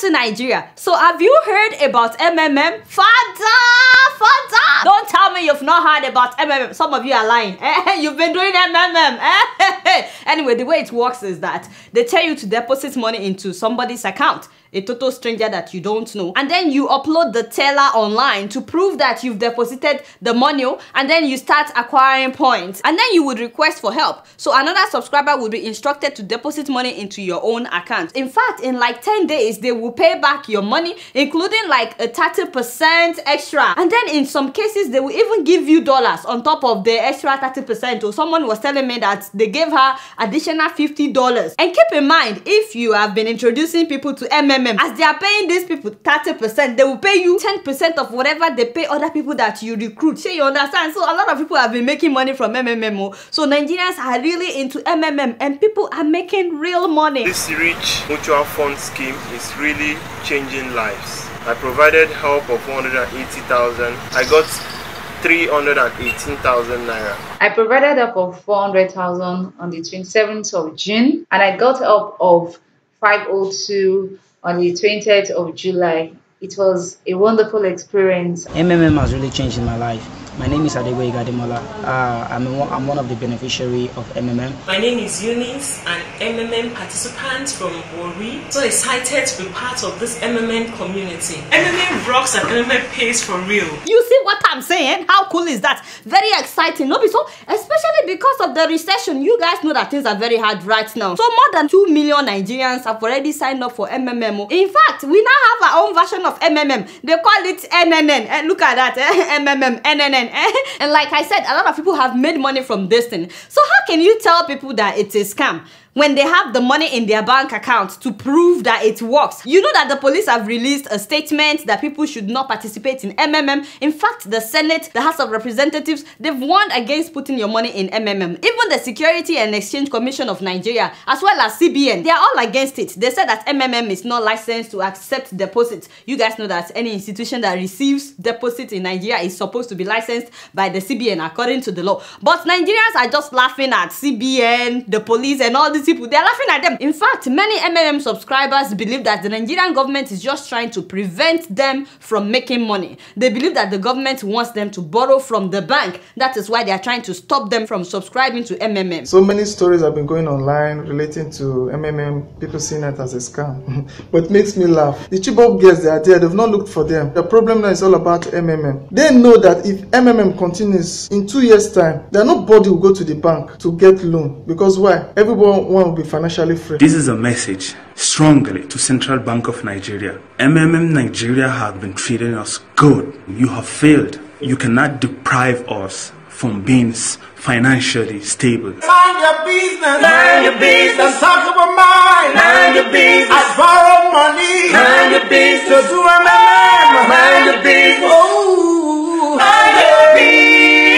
to Nigeria. So have you heard about MMM? Father! Don't tell me you've not heard about MMM. Some of you are lying. You've been doing MMM. Anyway, the way it works is that they tell you to deposit money into somebody's account, a total stranger that you don't know, and then you upload the teller online to prove that you've deposited the money, and then you start acquiring points, and then you would request for help. So another subscriber will be instructed to deposit money into your own account. In fact, in like 10 days they will pay back your money, including like a 30% extra, and then in some cases they will even give you dollars on top of the extra 30%. Or someone was telling me that they gave her additional $50. And keep in mind, if you have been introducing people to MMM, as they are paying these people 30%, they will pay you 10% of whatever they pay other people that you recruit. So you understand? So a lot of people have been making money from MMM. So Nigerians are really into MMM and people are making real money. This rich mutual fund scheme is really changing lives. I provided help of 180,000. I got 318,000 naira. I provided help of 400,000 on the 27th of June, and I got help of 502 on the 20th of July. It was a wonderful experience. MMM has really changed my life. My name is Adegboye Gademola. I'm one of the beneficiaries of MMM. My name is Eunice, an MMM participant from Warri. So excited to be part of this MMM community. MMM rocks and MMM pays for real. You see what I'm saying? How cool is that? Very exciting, no? So, especially because of the recession, you guys know that things are very hard right now. So more than 2 million Nigerians have already signed up for MMM. In fact, we now have our own version of MMM. They call it NNN. And look at that, MMM, NNN. And like I said, a lot of people have made money from this thing. So how can you tell people that it's a scam when they have the money in their bank account to prove that it works? You know that the police have released a statement that people should not participate in MMM. In fact, the Senate, the House of Representatives, they've warned against putting your money in MMM. Even the Security and Exchange Commission of Nigeria, as well as CBN, they are all against it. They said that MMM is not licensed to accept deposits. You guys know that any institution that receives deposits in Nigeria is supposed to be licensed by the CBN according to the law. But Nigerians are just laughing at CBN, the police, and all these people. They're laughing at them. In fact, many MMM subscribers believe that the Nigerian government is just trying to prevent them from making money. They believe that the government wants them to borrow from the bank. That is why they are trying to stop them from subscribing to MMM. So many stories have been going online relating to MMM, people seeing it as a scam. But it makes me laugh. The Chibok girls, they are there, they've not looked for them. The problem now is all about MMM. They know that if MMM continues in 2 years' time, then nobody will go to the bank to get loan. Because why? Everyone will be financially free. This is a message strongly to Central Bank of Nigeria. MMM Nigeria have been treating us good. You have failed. You cannot deprive us from being financially stable. Mind your business. Mind your business. Talk about mine. Mind your business. I borrow money. Mind your business. To do MMM. Mind your business. Oh, mind your business.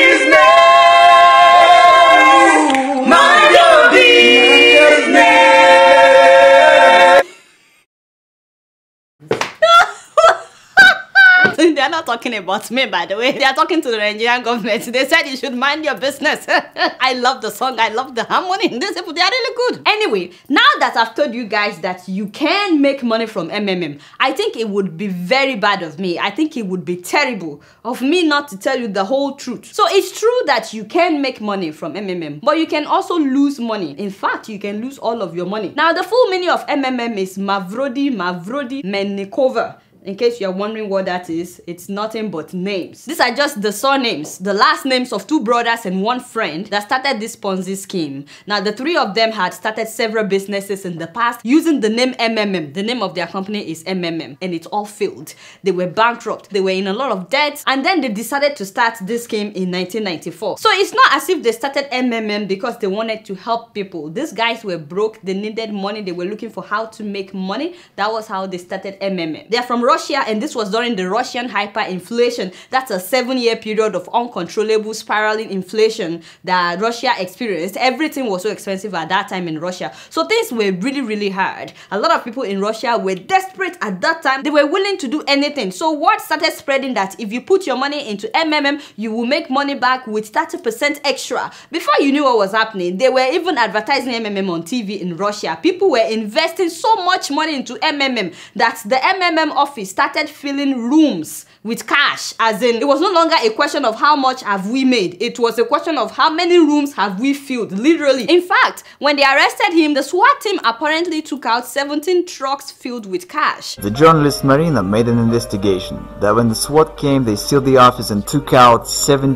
They're not talking about me, by the way. They are talking to the Nigerian government. They said you should mind your business. I love the song. I love the harmony. These people, they are really good. Anyway, now that I've told you guys that you can make money from MMM, I think it would be very bad of me. I think it would be terrible of me not to tell you the whole truth. So it's true that you can make money from MMM, but you can also lose money. In fact, you can lose all of your money. Now, the full meaning of MMM is Mavrodi Mennikova. In case you're wondering what that is, it's nothing but names. These are just the surnames, the last names of 2 brothers and 1 friend that started this Ponzi scheme. Now, the 3 of them had started several businesses in the past using the name MMM. The name of their company is MMM, and it all failed. They were bankrupt, they were in a lot of debt, and then they decided to start this scheme in 1994. So it's not as if they started MMM because they wanted to help people. These guys were broke, they needed money, they were looking for how to make money. That was how they started MMM. They're from Russia, and this was during the Russian hyperinflation. That's a 7-year period of uncontrollable spiraling inflation that Russia experienced. Everything was so expensive at that time in Russia. So things were really, really hard. A lot of people in Russia were desperate at that time. They were willing to do anything. So word started spreading that if you put your money into MMM, you will make money back with 30% extra. Before you knew what was happening, they were even advertising MMM on TV in Russia. People were investing so much money into MMM that the MMM office started filling rooms with cash, as in it was no longer a question of how much have we made. It was a question of how many rooms have we filled, literally. In fact, when they arrested him, the SWAT team apparently took out 17 trucks filled with cash. The journalist Marina made an investigation that when the SWAT came, they sealed the office and took out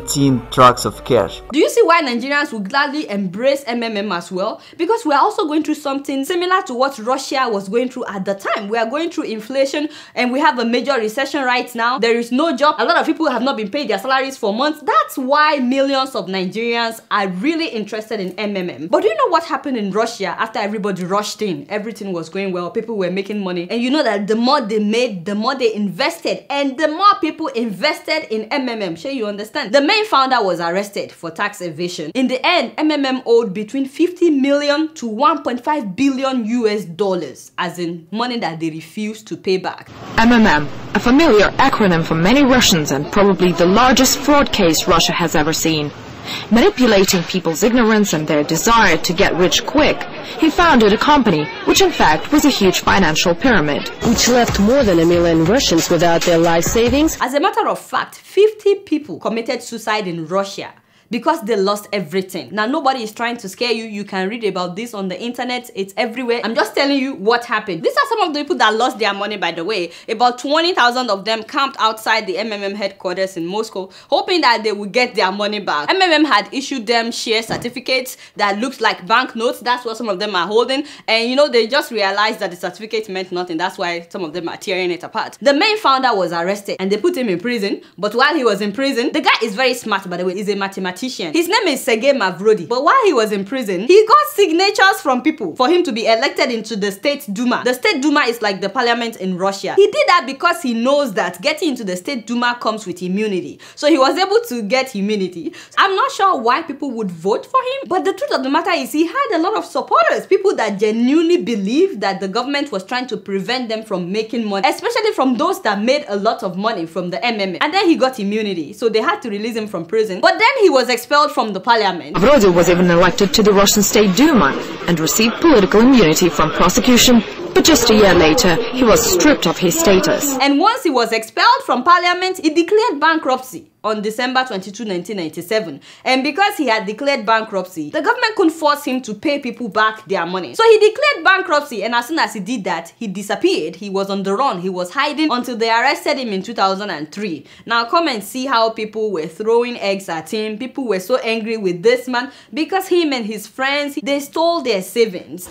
17 trucks of cash. Do you see why Nigerians would gladly embrace MMM as well? Because we are also going through something similar to what Russia was going through at the time. We are going through inflation and we have a major recession right now. There is no job. A lot of people have not been paid their salaries for months. That's why millions of Nigerians are really interested in MMM. But do you know what happened in Russia after everybody rushed in? Everything was going well. People were making money. And you know that the more they made, the more they invested. And the more people invested in MMM. Sure, you understand? The main founder was arrested for tax evasion. In the end, MMM owed between 50 million to 1.5 billion US dollars, as in money that they refused to pay back. MMM, a familiar acronym for many Russians and probably the largest fraud case Russia has ever seen. Manipulating people's ignorance and their desire to get rich quick, he founded a company which in fact was a huge financial pyramid, which left more than 1 million Russians without their life savings. As a matter of fact, 50 people committed suicide in Russia because they lost everything. Now, nobody is trying to scare you. You can read about this on the internet. It's everywhere. I'm just telling you what happened. These are some of the people that lost their money, by the way. About 20,000 of them camped outside the MMM headquarters in Moscow, hoping that they would get their money back. MMM had issued them share certificates that looked like banknotes. That's what some of them are holding. And you know, they just realized that the certificate meant nothing. That's why some of them are tearing it apart. The main founder was arrested and they put him in prison. But while he was in prison, the guy is very smart, by the way. He's a mathematician. His name is Sergei Mavrodi. But while he was in prison, he got signatures from people for him to be elected into the State Duma. The State Duma is like the parliament in Russia. He did that because he knows that getting into the State Duma comes with immunity. So he was able to get immunity. I'm not sure why people would vote for him, but the truth of the matter is he had a lot of supporters, people that genuinely believed that the government was trying to prevent them from making money, especially from those that made a lot of money from the MMM. And then he got immunity, so they had to release him from prison. But then he was expelled from the parliament. Mavrodi was even elected to the Russian State Duma and received political immunity from prosecution, but just a year later, he was stripped of his status. And once he was expelled from parliament, he declared bankruptcy on December 22, 1997. And because he had declared bankruptcy, the government couldn't force him to pay people back their money. So he declared bankruptcy, and as soon as he did that, he disappeared. He was on the run. He was hiding until they arrested him in 2003. Now come and see how people were throwing eggs at him. People were so angry with this man because him and his friends, they stole their savings.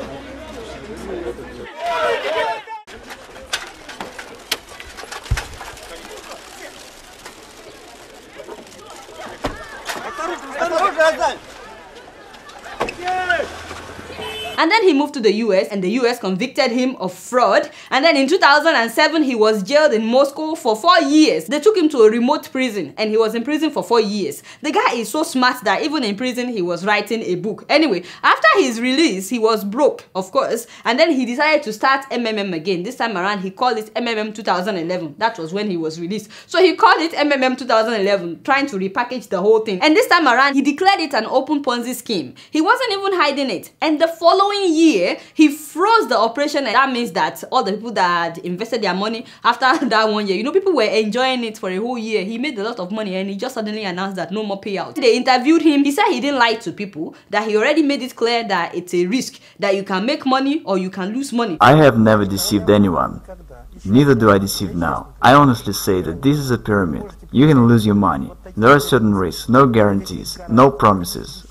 And then he moved to the US, and the US convicted him of fraud. And then in 2007, he was jailed in Moscow for 4 years. They took him to a remote prison, and he was in prison for 4 years. The guy is so smart that even in prison, he was writing a book. Anyway, after his release, he was broke, of course. And then he decided to start MMM again. This time around, he called it MMM 2011. That was when he was released. So he called it MMM 2011, trying to repackage the whole thing. And this time around, he declared it an open Ponzi scheme. He wasn't even hiding it. And the following year, he froze the operation, and that means that all the people that had invested their money after that 1 year, you know, people were enjoying it for a whole year. He made a lot of money, and he just suddenly announced that no more payout. They interviewed him. He said he didn't lie to people, that he already made it clear that it's a risk, that you can make money or you can lose money. I have never deceived anyone. Neither do I deceive now. I honestly say that this is a pyramid. You can lose your money. There are certain risks, no guarantees, no promises.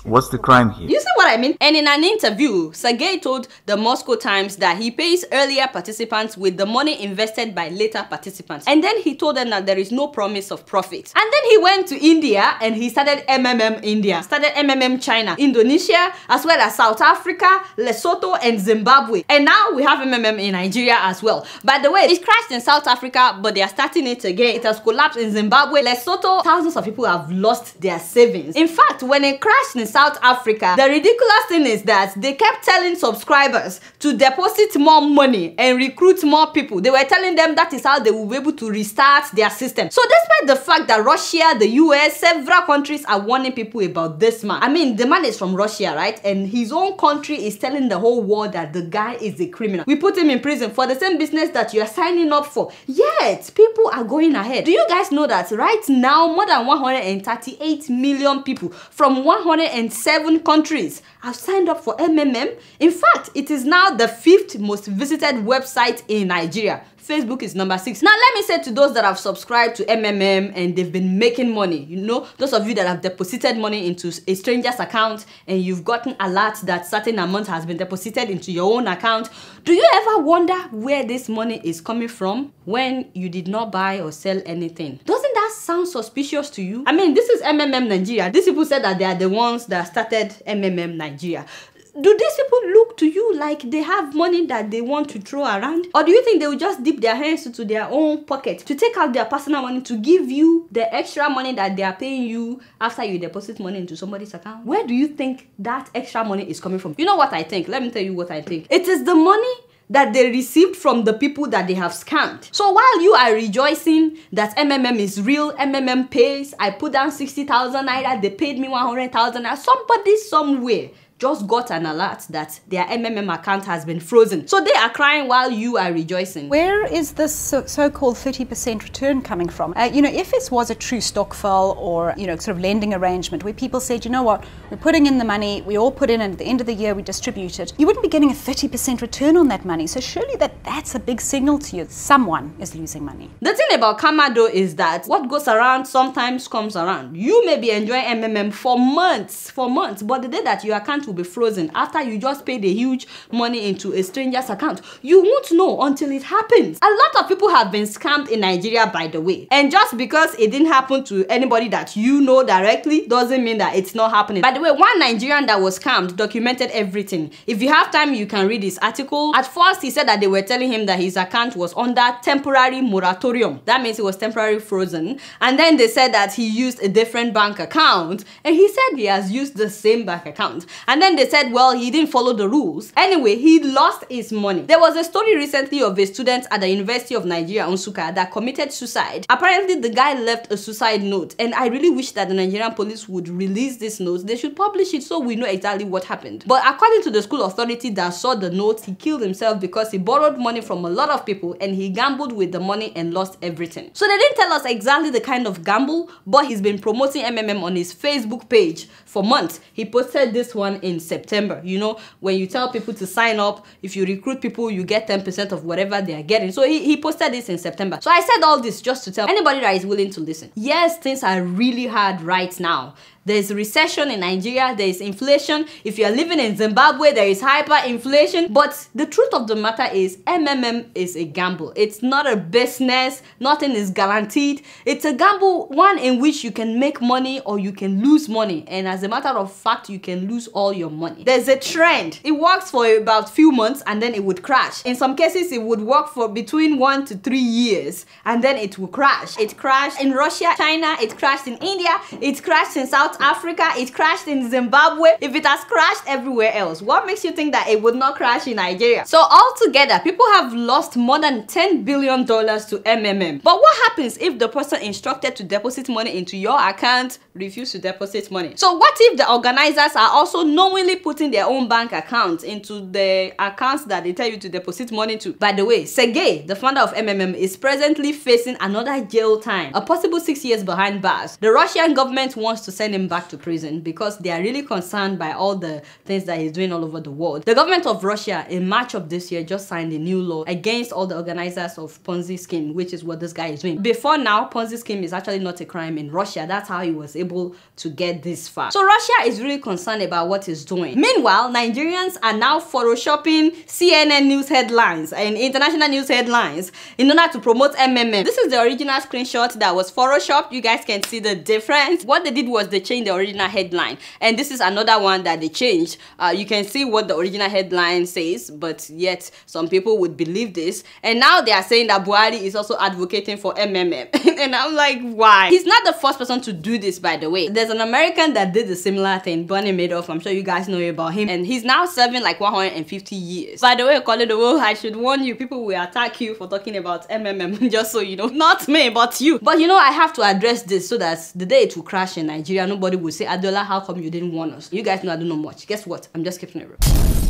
What's the crime here? You see what I mean? And in an interview, Sergey told the Moscow Times that he pays earlier participants with the money invested by later participants. And then he told them that there is no promise of profit. And then he went to India and he started MMM India, started MMM China, Indonesia, as well as South Africa, Lesotho, and Zimbabwe. And now we have MMM in Nigeria as well. By the way, it crashed in South Africa, but they are starting it again. It has collapsed in Zimbabwe, Lesotho. Thousands of people have lost their savings. In fact, when it crashed in South Africa, the ridiculous thing is that they kept telling subscribers to deposit more money and recruit more people. They were telling them that is how they will be able to restart their system. So despite the fact that Russia, the US, several countries are warning people about this man. I mean, the man is from Russia, right? And his own country is telling the whole world that the guy is a criminal. We put him in prison for the same business that you are signing up for. Yet, people are going ahead. Do you guys know that right now, more than 138 million people from 107 countries have signed up for MMM? In fact, it is now the 5th most visited website in Nigeria. Facebook is number 6. Now, let me say to those that have subscribed to MMM and they've been making money, you know, those of you that have deposited money into a stranger's account and you've gotten alerts that certain amount has been deposited into your own account, do you ever wonder where this money is coming from when you did not buy or sell anything? Doesn't that sound suspicious to you? I mean, this is MMM Nigeria. These people said that they are the ones that started MMM Nigeria. Do these people look to you like they have money that they want to throw around? Or do you think they will just dip their hands into their own pocket to take out their personal money to give you the extra money that they are paying you after you deposit money into somebody's account? Where do you think that extra money is coming from? You know what I think? Let me tell you what I think. It is the money that they received from the people that they have scammed. So while you are rejoicing that MMM is real, MMM pays, I put down 60,000 naira, they paid me 100,000 naira, somebody somewhere just got an alert that their MMM account has been frozen. So they are crying while you are rejoicing. Where is this so-called 30% return coming from? You know, if this was a true stokvel or, you know, sort of lending arrangement where people said, you know what, we're putting in the money, we all put in, and at the end of the year we distribute it, you wouldn't be getting a 30% return on that money. So surely that's a big signal to you. Someone is losing money. The thing about karma though is that what goes around sometimes comes around. You may be enjoying MMM for months, but the day that your account will be frozen after you just paid a huge money into a stranger's account, you won't know until it happens. A lot of people have been scammed in Nigeria, by the way, and just because it didn't happen to anybody that you know directly doesn't mean that it's not happening. By the way, one Nigerian that was scammed documented everything. If you have time, you can read his article. At first, he said that they were telling him that his account was under temporary moratorium. That means it was temporarily frozen. And then they said that he used a different bank account, and he said he has used the same bank account. And then they said, well, he didn't follow the rules. Anyway, he lost his money. There was a story recently of a student at the University of Nigeria, Nsukka, that committed suicide. Apparently, the guy left a suicide note, and I really wish that the Nigerian police would release this note. They should publish it so we know exactly what happened. But according to the school authority that saw the note, he killed himself because he borrowed money from a lot of people and he gambled with the money and lost everything. So they didn't tell us exactly the kind of gamble, but he's been promoting MMM on his Facebook page for months. He posted this one in September. You know, when you tell people to sign up, if you recruit people, you get 10% of whatever they are getting. So he posted this in September. So I said all this just to tell anybody that is willing to listen. Yes, things are really hard right now. There's recession in Nigeria, there is inflation. If you're living in Zimbabwe, there is hyperinflation. But the truth of the matter is MMM is a gamble. It's not a business. Nothing is guaranteed. It's a gamble, one in which you can make money or you can lose money. And as a matter of fact, you can lose all your money. There's a trend. It works for about few months and then it would crash. In some cases, it would work for between 1 to 3 years and then it will crash. It crashed in Russia, China, it crashed in India, it crashed in South Africa, it crashed in Zimbabwe. If it has crashed everywhere else, what makes you think that it would not crash in Nigeria? So altogether, people have lost more than $10 billion to MMM. But what happens if the person instructed to deposit money into your account refuse to deposit money? So what if the organizers are also knowingly putting their own bank accounts into the accounts that they tell you to deposit money to? By the way, Sergey, the founder of MMM, is presently facing another jail time, a possible 6 years behind bars. The Russian government wants to send him him back to prison because they are really concerned by all the things that he's doing all over the world. The government of Russia in March of this year just signed a new law against all the organizers of Ponzi scheme, which is what this guy is doing. Before now, Ponzi scheme is actually not a crime in Russia. That's how he was able to get this far. So Russia is really concerned about what he's doing. Meanwhile, Nigerians are now photoshopping CNN news headlines and international news headlines in order to promote MMM. This is the original screenshot that was photoshopped. You guys can see the difference. What they did was they changed the original headline, and this is another one that they changed. You can see what the original headline says, but yet some people would believe this, and now they are saying that Buhari is also advocating for MMM. And I'm like, why? He's not the first person to do this, by the way. There's an American that did a similar thing, Bernie Madoff. I'm sure you guys know about him, and he's now serving like 150 years. By the way, Koledowo, I should warn you, people will attack you for talking about MMM, just so you know. Not me, but you. But you know, I have to address this so that the day it will crash in Nigeria, nobody will say, Adeola, how come you didn't warn us? You guys know I don't know much. Guess what? I'm just keeping it real.